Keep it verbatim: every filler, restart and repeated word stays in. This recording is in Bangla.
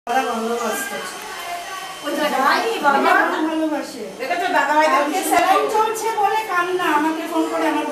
ভালোবাসে। দেখো তো দাদা ভাইকে স্যালাইন চলছে বলে কান্না আমাকে ফোন করে আমার